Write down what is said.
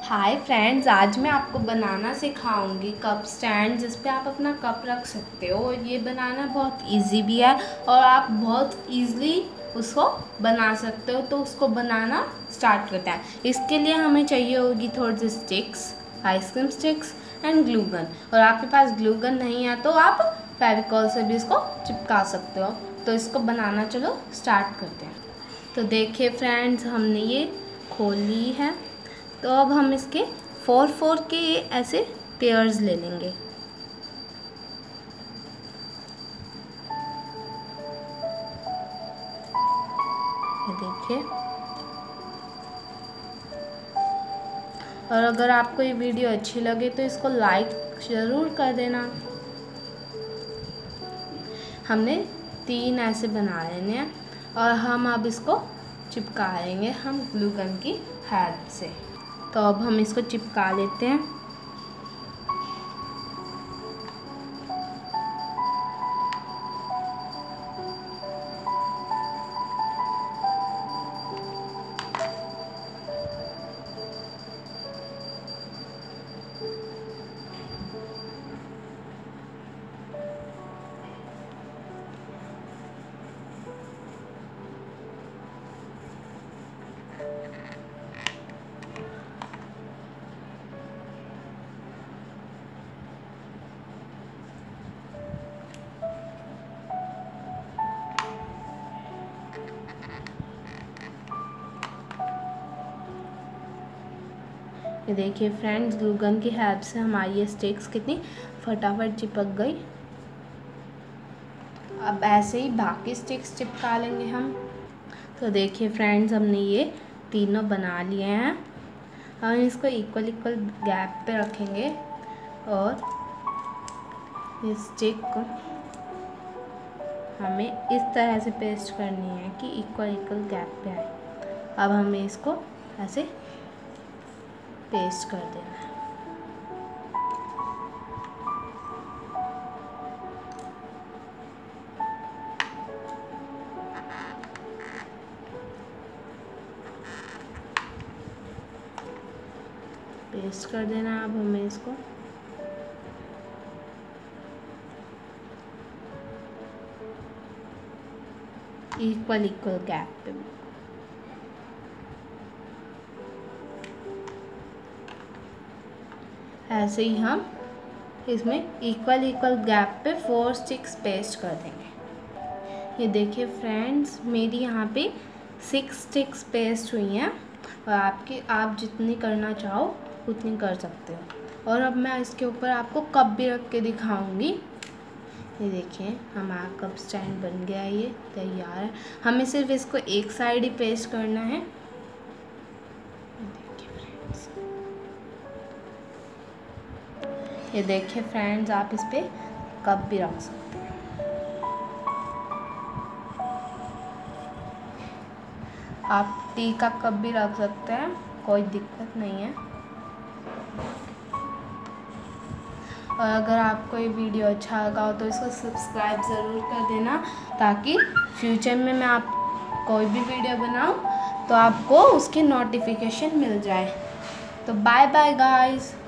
Hi friends, आज मैं आपको बनाना सिखाऊंगी कप स्टैंड जिस पे आप अपना कप रख सकते हो। ये बनाना बहुत इजी भी है और आप बहुत इजीली उसको बना सकते हो। तो उसको बनाना स्टार्ट करते हैं। इसके लिए हमें चाहिए होगी थोड़ी सी sticks, ice cream sticks and glue gun. और आपके पास ग्लू गन नहीं है तो आप फेविकॉल से भी इसको चिपका सकते हो। तो इसको बनाना चलो स्टार्ट करते हैं। तो देखिए फ्रेंड्स, हमने ये खोल ली है। तो अब हम इसके 4 के ऐसे पेयर्स ले लेंगे। ये देखिए। और अगर आपको ये वीडियो अच्छी लगे तो इसको लाइक ज़रूर कर देना। हमने 3 ऐसे बना लेने हैं और हम अब इसको चिपका लेंगे हम ग्लू गन की हेल्प से। तो अब हम इसको चिपका लेते हैं। ये देखिए फ्रेंड्स, ग्लू गन की हेल्प से हमारी ये स्टिक्स कितनी फटाफट चिपक गई। अब ऐसे ही बाकी स्टिक्स चिपका लेंगे हम। तो देखिए फ्रेंड्स, हमने ये तीनों बना लिए हैं। हम इसको इक्वल गैप पे रखेंगे और इस स्टिक को हमें इस तरह से पेस्ट करनी है कि इक्वल गैप पे आए। अब हमें इसको ऐसे पेस्ट कर देना है। पेस्ट कर देना है अब हमें इसको। इक्वल गैप पे। ऐसे ही हम इसमें इक्वल गैप पे 4 स्टिक्स पेस्ट कर देंगे। ये देखिए फ्रेंड्स, मेरी यहाँ पे 6 स्टिक्स पेस्ट हुई हैं और आप जितनी करना चाहो उतनी कर सकते हो। और अब मैं इसके ऊपर आपको कप भी रख के दिखाऊंगी। ये देखिए, हमारा कप स्टैंड बन गया है, ये तैयार है। हमें सिर्फ इसको एक साइड ही पेस्ट करना है। ये देखिए फ्रेंड्स, आप इस पे कप भी रख सकते हैं। आप टी का कप भी रख सकते हैं, कोई दिक्कत नहीं है। और अगर आपको ये वीडियो अच्छा लगा हो तो इसको सब्सक्राइब ज़रूर कर देना, ताकि फ्यूचर में मैं आप कोई भी वीडियो बनाऊं तो आपको उसकी नोटिफिकेशन मिल जाए। तो बाय बाय गाइस।